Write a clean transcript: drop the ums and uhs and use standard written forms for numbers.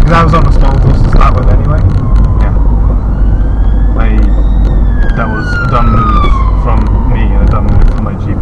Because I was on a small bus to start with anyway. Yeah. That was a dumb move from me and a dumb move from my GP.